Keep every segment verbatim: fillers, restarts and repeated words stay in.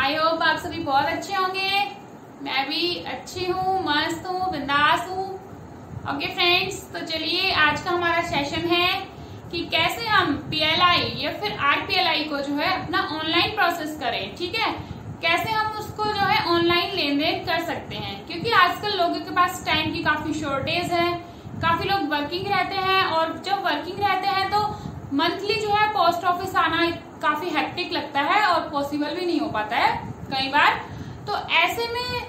I hope आप सभी बहुत अच्छे होंगे। मैं भी अच्छी हूँ, मस्त हूँ, बिंदास हूँ। ओके फ्रेंड्स, तो चलिए आज का हमारा सेशन है कि कैसे हम पीएलआई या फिर आरपीएलआई को जो है अपना ऑनलाइन प्रोसेस करें। ठीक है, कैसे हम उसको जो है ऑनलाइन लेन देन कर सकते हैं, क्योंकि आजकल लोगों के पास टाइम की काफी शॉर्टेज है। काफी लोग वर्किंग रहते हैं और जब वर्किंग रहते हैं तो मंथली जो है पोस्ट ऑफिस आना काफी हेक्टिक लगता है और पॉसिबल भी नहीं हो पाता है कई बार। तो ऐसे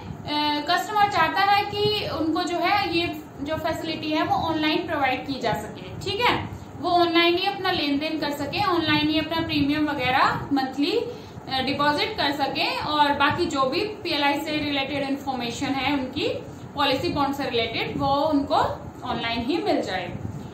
में कस्टमर चाहता है कि उनको जो है ये जो फैसिलिटी है वो ऑनलाइन प्रोवाइड की जा सके। ठीक है, वो ऑनलाइन ही अपना लेन देन कर सके, ऑनलाइन ही अपना प्रीमियम वगैरह मंथली डिपॉजिट कर सके और बाकी जो भी पीएलआई से रिलेटेड इंफॉर्मेशन है, उनकी पॉलिसी बॉन्ड से रिलेटेड, वो उनको ऑनलाइन ही मिल जाए।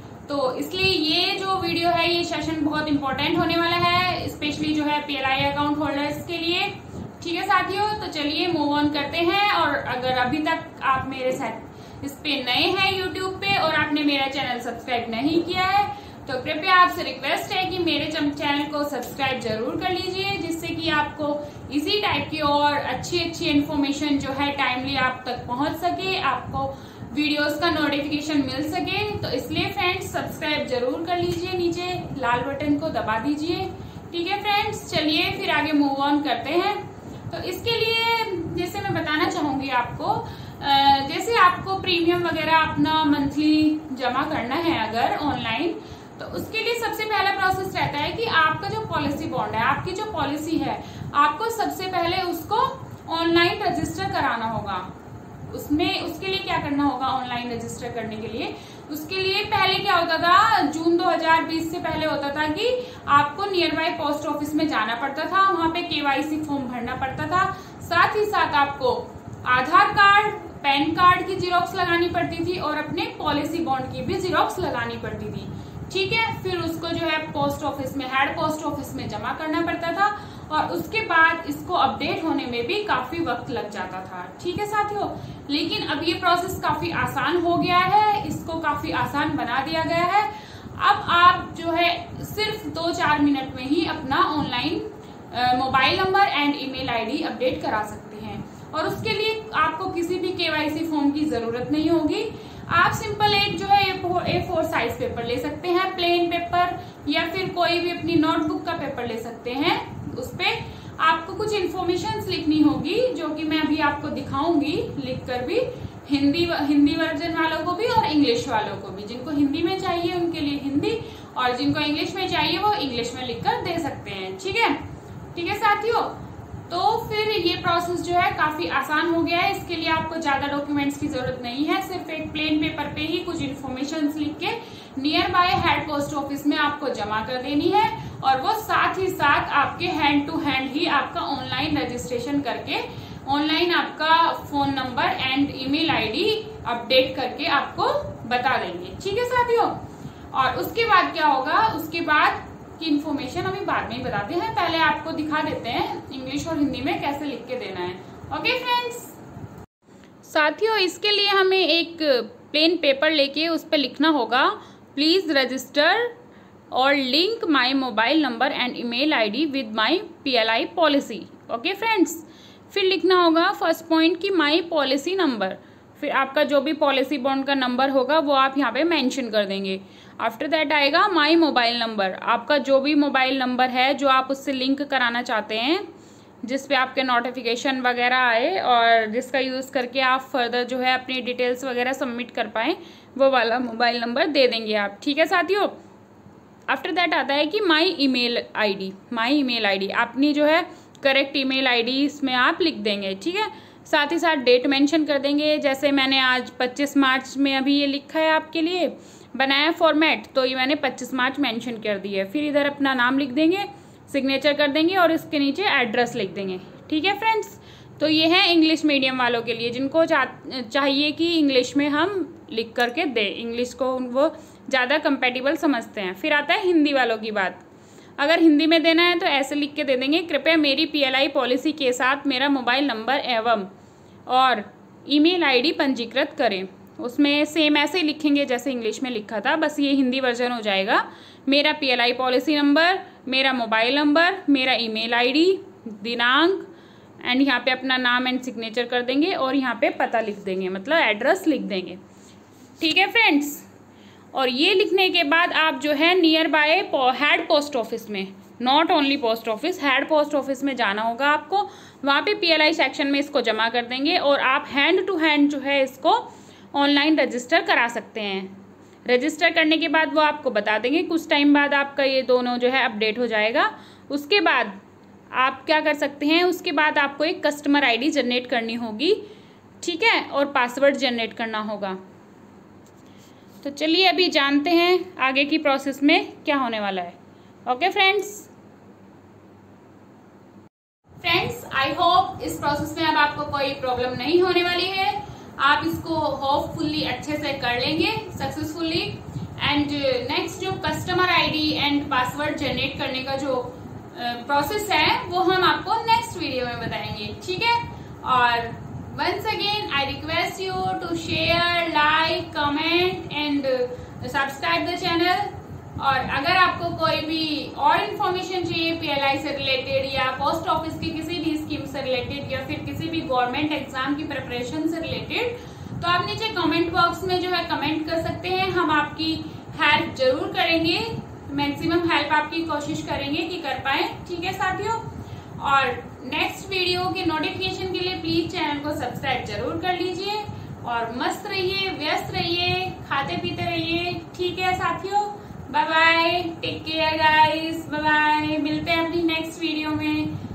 तो इसलिए ये जो वीडियो है, ये सेशन बहुत इंपॉर्टेंट होने वाला है, स्पेशली जो है पीएलआई अकाउंट होल्डर्स के लिए। ठीक है साथियों, तो चलिए मूव ऑन करते हैं। और अगर अभी तक आप मेरे साथ इस पे नए हैं यूट्यूब पे और आपने मेरा चैनल सब्सक्राइब नहीं किया है, तो कृपया आपसे रिक्वेस्ट है कि मेरे चैनल को सब्सक्राइब जरूर कर लीजिए, जिससे कि आपको इसी टाइप की और अच्छी अच्छी इन्फॉर्मेशन जो है टाइमली आप तक पहुंच सके, आपको वीडियोस का नोटिफिकेशन मिल सके। तो इसलिए फ्रेंड्स सब्सक्राइब जरूर कर लीजिए, नीचे लाल बटन को दबा दीजिए। ठीक है फ्रेंड्स, चलिए फिर आगे मूव ऑन करते हैं। तो इसके लिए जैसे मैं बताना चाहूंगी आपको, जैसे आपको प्रीमियम वगैरह अपना मंथली जमा करना है अगर ऑनलाइन, तो उसके लिए सबसे पहला प्रोसेस रहता है कि आपका जो पॉलिसी बॉन्ड है, आपकी जो पॉलिसी है, आपको सबसे पहले उसको ऑनलाइन रजिस्टर कराना होगा। उसमें उसके लिए क्या करना होगा ऑनलाइन रजिस्टर करने के लिए? उसके लिए पहले क्या होता था, जून दो हज़ार बीस से पहले होता था कि आपको नियर बाय पोस्ट ऑफिस में जाना पड़ता था, वहां पे केवाईसी फॉर्म भरना पड़ता था। साथ ही साथ आपको आधार कार्ड, पैन कार्ड की जीरोक्स लगानी पड़ती थी और अपने पॉलिसी बॉन्ड की भी जीरोक्स लगानी पड़ती थी। ठीक है, फिर उसको जो है पोस्ट ऑफिस में, हेड पोस्ट ऑफिस में जमा करना पड़ता था और उसके बाद इसको अपडेट होने में भी काफी वक्त लग जाता था। ठीक है साथियों, लेकिन अब ये प्रोसेस काफी आसान हो गया है, इसको काफी आसान बना दिया गया है। अब आप जो है सिर्फ दो चार मिनट में ही अपना online mobile number and email ID update करा सकते हैं और उसके लिए आपको किसी भी केवाईसी फॉर्म की जरूरत नहीं होगी। आप सिंपल एक जो है ए फोर साइज पेपर ले सकते हैं, प्लेन पेपर, या फिर कोई भी अपनी नोटबुक का पेपर ले सकते हैं। उस पे आपको कुछ इन्फॉर्मेशन लिखनी होगी, जो कि मैं अभी आपको दिखाऊंगी लिखकर भी, हिंदी हिंदी वर्जन वालों को भी और इंग्लिश वालों को भी। जिनको हिंदी में चाहिए उनके लिए हिंदी, और जिनको इंग्लिश में चाहिए वो इंग्लिश में लिखकर दे सकते हैं। ठीक है, ठीक है साथियों, तो फिर ये प्रोसेस जो है काफी आसान हो गया है। इसके लिए आपको ज्यादा डॉक्यूमेंट्स की जरूरत नहीं है, सिर्फ एक प्लेन पेपर पे ही कुछ इन्फॉर्मेशन लिख के near by head post office में आपको जमा कर देनी है और वो साथ ही साथ आपके हैंड टू हैंड ही आपका ऑनलाइन रजिस्ट्रेशन करके ऑनलाइन आपका phone number and email ID update करके आपको बता देंगे। ठीक है साथियों, और उसके बाद क्या होगा, उसके बाद की इन्फॉर्मेशन अभी बाद में ही बताते हैं, पहले आपको दिखा देते हैं इंग्लिश और हिंदी में कैसे लिख के देना है। ओके फ्रेंड्स साथियों, इसके लिए हमें एक प्लेन पेपर लेके उस पर लिखना होगा, प्लीज रजिस्टर और link my mobile number and email ID with my PLI policy. Okay friends, फिर लिखना होगा फर्स्ट पॉइंट की माय पॉलिसी नंबर, फिर आपका जो भी पॉलिसी बॉन्ड का नंबर होगा वो आप यहाँ पे मेंशन कर देंगे। आफ्टर दैट आएगा माय मोबाइल नंबर, आपका जो भी मोबाइल नंबर है जो आप उससे लिंक कराना चाहते हैं, जिस पे आपके नोटिफिकेशन वगैरह आए और जिसका यूज़ करके आप फर्दर जो है अपनी डिटेल्स वगैरह सबमिट कर पाएँ, वो वाला मोबाइल नंबर दे देंगे आप। ठीक है साथियों, आफ्टर दैट आता है कि my email ID, my email ID अपनी जो है करेक्ट ईमेल आईडी इसमें आप लिख देंगे। ठीक है, साथ ही साथ डेट मेंशन कर देंगे, जैसे मैंने आज पच्चीस मार्च में अभी ये लिखा है आपके लिए बनाया फॉर्मेट, तो ये मैंने पच्चीस मार्च मेंशन कर दी है। फिर इधर अपना नाम लिख देंगे, सिग्नेचर कर देंगे और इसके नीचे एड्रेस लिख देंगे। ठीक है फ्रेंड्स, तो ये है इंग्लिश मीडियम वालों के लिए, जिनको चा, चाहिए कि इंग्लिश में हम लिख करके दें, इंग्लिश को वो ज़्यादा कंपेटेबल समझते हैं। फिर आता है हिंदी वालों की बात, अगर हिंदी में देना है तो ऐसे लिख के दे देंगे, कृपया मेरी पीएलआई पॉलिसी के साथ मेरा मोबाइल नंबर एवं और ईमेल आईडी पंजीकृत करें। उसमें सेम ऐसे ही लिखेंगे जैसे इंग्लिश में लिखा था, बस ये हिंदी वर्जन हो जाएगा। मेरा पीएलआई पॉलिसी नंबर, मेरा मोबाइल नंबर, मेरा ईमेल आईडी, दिनांक, एंड यहाँ पे अपना नाम एंड सिग्नेचर कर देंगे और यहाँ पे पता लिख देंगे, मतलब एड्रेस लिख देंगे। ठीक है फ्रेंड्स, और ये लिखने के बाद आप जो है near bye head post office में, not only post office, head post office में जाना होगा आपको। वहाँ पे पीएलआई सेक्शन में इसको जमा कर देंगे और आप हैंड टू हैंड जो है इसको ऑनलाइन रजिस्टर करा सकते हैं। रजिस्टर करने के बाद वो आपको बता देंगे, कुछ टाइम बाद आपका ये दोनों जो है अपडेट हो जाएगा। उसके बाद आप क्या कर सकते हैं, उसके बाद आपको एक कस्टमर आईडी जनरेट करनी होगी, ठीक है, और पासवर्ड जनरेट करना होगा। तो चलिए अभी जानते हैं आगे की प्रोसेस में क्या होने वाला है। Okay friends friends I hope इस प्रोसेस में अब आपको कोई प्रॉब्लम नहीं होने वाली है। आप इसको होपफुल्ली अच्छे से कर लेंगे सक्सेसफुली। एंड नेक्स्ट जो customer ID and password generate करने का जो प्रोसेस uh, है वो हम आपको नेक्स्ट वीडियो में बताएंगे, ठीक है। और once again I request you to share, like, comment and subscribe the channel. और अगर आपको कोई भी और इन्फॉर्मेशन चाहिए पीएलआई से रिलेटेड या पोस्ट ऑफिस की किसी भी स्कीम से रिलेटेड या फिर किसी भी गवर्नमेंट एग्जाम की प्रिपरेशन से रिलेटेड, तो आप नीचे कमेंट बॉक्स में जो है कमेंट कर सकते हैं। हम आपकी हेल्प जरूर करेंगे, मैक्सिमम हेल्प आपकी कोशिश करेंगे कि कर पाए, ठीक है साथियों। और नेक्स्ट वीडियो के नोटिफिकेशन के लिए प्लीज चैनल को सब्सक्राइब जरूर कर लीजिए और मस्त रहिए, व्यस्त रहिए, खाते पीते रहिए, ठीक है साथियों। Bye bye, take care guys, bye bye, मिलते हैं अपनी नेक्स्ट वीडियो में।